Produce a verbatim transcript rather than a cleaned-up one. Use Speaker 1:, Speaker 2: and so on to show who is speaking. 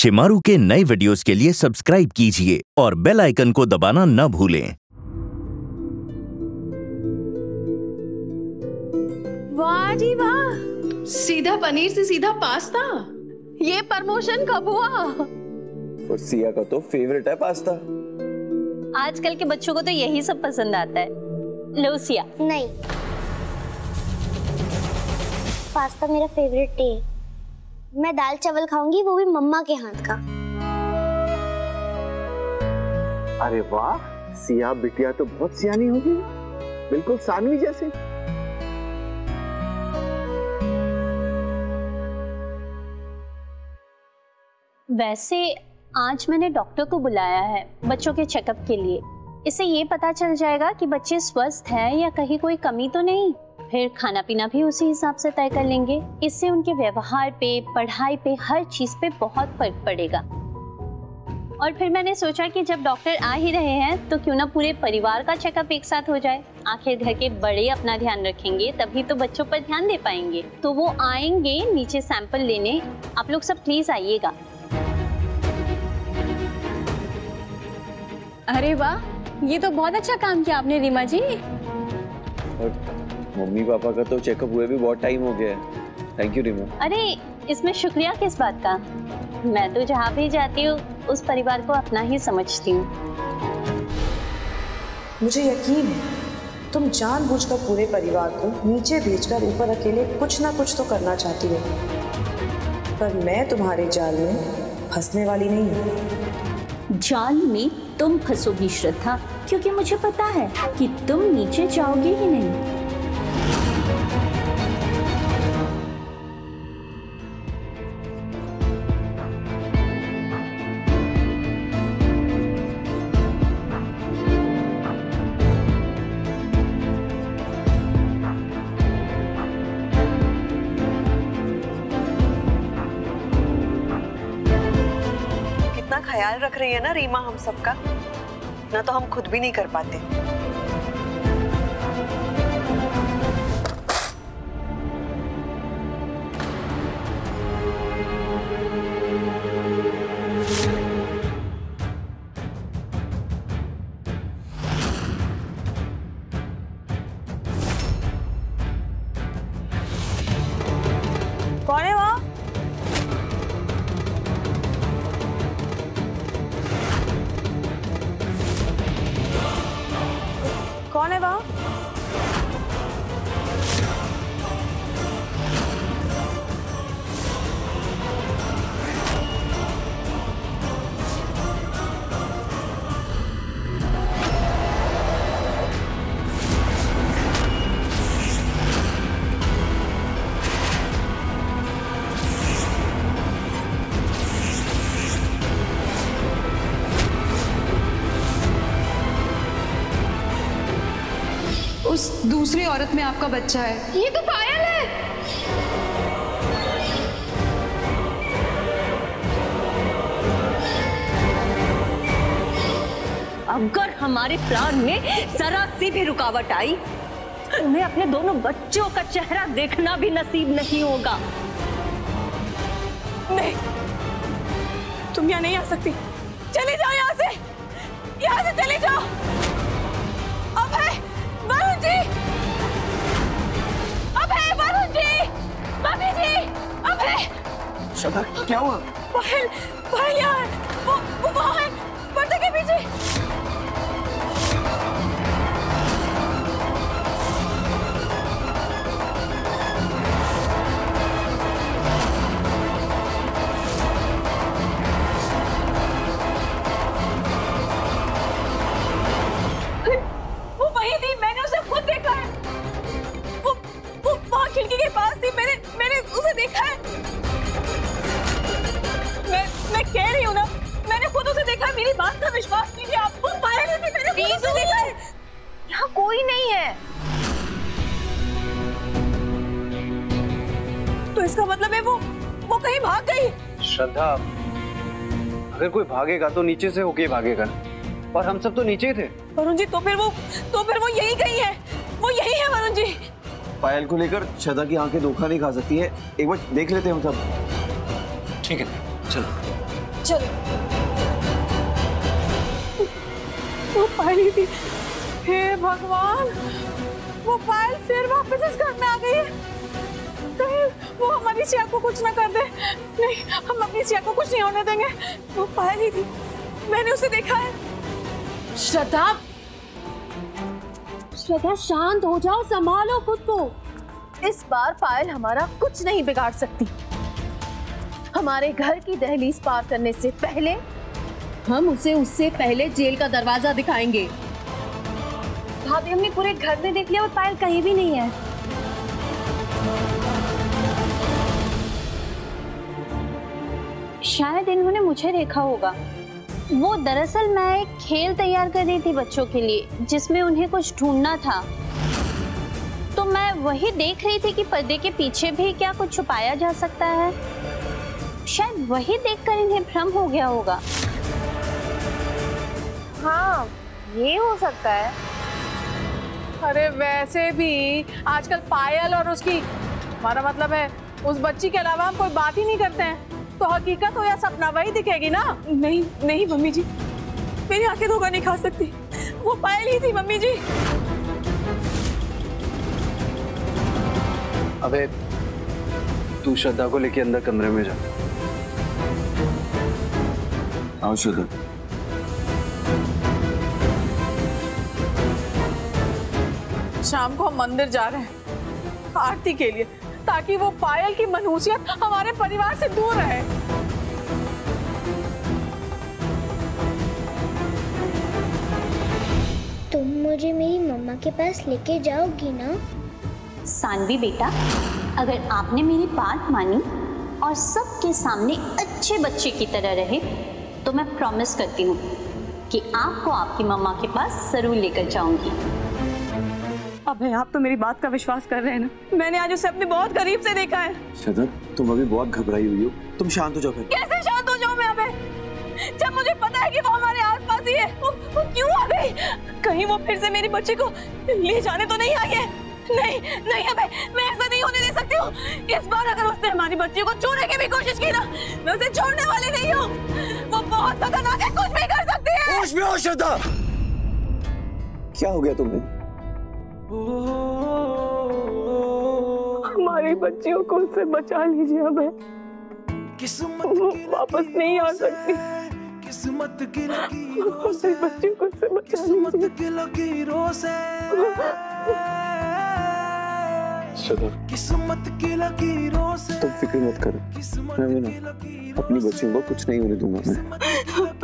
Speaker 1: शिमारू के नए वीडियोस के लिए सब्सक्राइब कीजिए और बेल आइकन को दबाना न भूलें।
Speaker 2: वाह जी वाह, सीधा पनीर से सीधा पास्ता। ये प्रमोशन कब हुआ?
Speaker 3: और सिया का तो फेवरेट है पास्ता।
Speaker 4: आजकल के बच्चों को तो यही सब पसंद आता है। लो सिया।
Speaker 5: नहीं, पास्ता मेरा फेवरेट है। मैं दाल चावल खाऊंगी, वो भी मम्मा के हाथ का।
Speaker 3: अरे वाह, सिया बिटिया तो बहुत सियानी हो गई, बिल्कुल सानवी जैसे।
Speaker 4: वैसे आज मैंने डॉक्टर को बुलाया है बच्चों के चेकअप के लिए। इससे ये पता चल जाएगा कि बच्चे स्वस्थ हैं या कहीं कोई कमी तो नहीं। फिर खाना पीना भी उसी हिसाब से तय कर लेंगे। इससे उनके व्यवहार पे, पढ़ाई पे, हर चीज पे बहुत फर्क पड़ेगा। और फिर मैंने सोचा कि जब डॉक्टर आ ही रहे हैं तो क्यों ना पूरे परिवार का चेकअप एक साथ हो जाए। आखिर घर के बड़े अपना ध्यान रखेंगे तभी तो बच्चों पर ध्यान दे पाएंगे। तो वो आएंगे नीचे सैंपल लेने। आप लोग सब प्लीज आइएगा।
Speaker 2: अरे वाह, ये तो बहुत अच्छा काम किया आपने रीमा जी।
Speaker 3: और मम्मी पापा का तो चेकअप हुए भी बहुत टाइम हो गया है। Thank you Reema.
Speaker 4: अरे इसमें शुक्रिया किस बात का? मैं तो जहाँ भी जाती हूँ उस परिवार को अपना ही समझती हूँ।
Speaker 6: मुझे यकीन है तुम जानबूझकर पूरे परिवार को नीचे भेजकर ऊपर अकेले कुछ ना कुछ तो करना चाहती हो, पर मैं तुम्हारे जाल में फंसने वाली नहीं हूँ।
Speaker 7: जाल में तुम फंसोगी श्रद्धा, क्योंकि मुझे पता है कि तुम नीचे जाओगे ही नहीं।
Speaker 6: ख्याल रख रही है ना रीमा हम सबका, ना तो हम खुद भी नहीं कर पाते। कौन है वो? कौन है वहाँ?
Speaker 2: उस दूसरी औरत में आपका बच्चा है। ये तो पायल है।
Speaker 7: अगर हमारे प्लान में जरा सी भी रुकावट आई, उन्हें अपने दोनों बच्चों का चेहरा देखना भी नसीब नहीं होगा।
Speaker 6: नहीं, तुम यहाँ नहीं आ सकती। चले जाओ यहाँ से, यहाँ से चले जाओ। अभय, वरुण जी, अभय, वरुण जी, मम्मी जी, अभय।
Speaker 3: श्रद्धा, क्या हुआ?
Speaker 6: पायल, पायल यहाँ है। वो, वो वहाँ है, पर्दे के पीछे। खिड़की के पास थी, मैंने मैंने उसे देखा है। मैं मैं कह रही हूँ ना, मैंने खुद उसे देखा है। मेरी बात का विश्वास कीजिए आप। वो पायल थी, मैंने खुद उसे देखा है। यहाँ कोई नहीं है। तो इसका मतलब है वो वो कहीं भाग गई।
Speaker 8: श्रद्धा, अगर कोई भागेगा तो नीचे से होके भागेगा, और हम सब तो नीचे ही थे।
Speaker 6: वरुण जी, तो फिर वो तो फिर वो यही गई है, वो यही है वरुण जी।
Speaker 3: पायल को लेकर श्रद्धा की आंखें धोखा नहीं खा सकती है। एक बार देख लेते हैं हम सब।
Speaker 8: ठीक है, चलो।
Speaker 6: चलो।
Speaker 2: वो पायल थी। हे भगवान, वो पायल फिर वापस इस घर में आ गई है। कहीं वो हमारी सिया को कुछ ना कर दे। नहीं, हम अपनी सिया को कुछ नहीं होने देंगे। वो पायल ही थी, मैंने उसे देखा है।
Speaker 9: श्रद्धा, श्रद्धा शांत हो जाओ, संभालो खुद को।
Speaker 2: इस बार पायल हमारा कुछ नहीं बिगाड़ सकती। हमारे घर की दहलीज पार करने से पहले
Speaker 9: हम उसे उससे पहले जेल का दरवाजा दिखाएंगे।
Speaker 4: भाभी, हमने पूरे घर में देख लिया और पायल कहीं भी नहीं है। शायद इन्होंने मुझे देखा होगा। वो दरअसल मैं एक खेल तैयार कर रही थी बच्चों के लिए, जिसमें उन्हें कुछ ढूंढना था। तो मैं वही देख रही थी कि पर्दे के पीछे भी क्या कुछ छुपाया जा सकता है। शायद वही देखकर इन्हें भ्रम हो गया होगा।
Speaker 2: हाँ, ये हो सकता है। अरे वैसे भी आजकल पायल और उसकी, हमारा मतलब है उस बच्ची के अलावा हम कोई बात ही नहीं करते हैं। तो हकीकत हो या सपना, वही दिखेगी ना।
Speaker 6: नहीं नहीं मम्मी जी, मेरी आंखें धोखा नहीं खा सकती। वो पायल ही थी मम्मी जी।
Speaker 8: अबे तू श्रद्धा को लेके अंदर कमरे में जा।
Speaker 3: आओ श्रद्धा।
Speaker 2: शाम को हम मंदिर जा रहे हैं आरती के लिए, ताकि वो पायल की मनहूसियत हमारे परिवार से दूर रहे।
Speaker 5: तुम मुझे मेरी मम्मा के पास लेके जाओगी ना?
Speaker 4: सानवी बेटा, अगर आपने मेरी बात मानी और सबके सामने अच्छे बच्चे की तरह रहे, तो मैं प्रॉमिस करती हूँ कि आपको आपकी मम्मा के पास जरूर लेकर जाऊंगी।
Speaker 6: अबे, आप तो मेरी बात का विश्वास कर रहे हैं ना? मैंने आज उसे अपने बहुत करीब से देखा है।
Speaker 3: श्रद्धा, तुम अभी बहुत घबराई हुई हो, तुम शांत हो जाओ। फिर
Speaker 2: कैसे शांत हो जाऊं मैं अबे, जब मुझे पता है कि वो हमारे आसपास ही है। वो, वो क्यों आ गई? कहीं वो फिर से मेरी बच्ची को ले जाने तो नहीं आई है? नहीं नहीं अबे, मैं ऐसा नहीं होने दे सकती हूँ। इस बार अगर उसने हमारी बच्ची को छूने की भी कोशिश की ना, मैं उसे छोड़ने वाली नहीं हूँ। वो बहुत खतरनाक है, कुछ भी कर सकती है।
Speaker 3: होश में हो श्रद्धा। क्या हो गया तुम्हें?
Speaker 2: हमारी बच्चियों को उससे बचा लीजिए अबे, वो वापस नहीं आ सकती।
Speaker 10: किस्मत की लकीरों से,
Speaker 2: बच्चियों को उससे बचा
Speaker 10: किस्मत की लकीरों से,
Speaker 3: श्रद्धा,
Speaker 10: किस्मत की लकीरों से।
Speaker 3: तुम फिक्र मत करो, मैं ना अपनी बच्चियों को कुछ नहीं होने दूंगा। मैं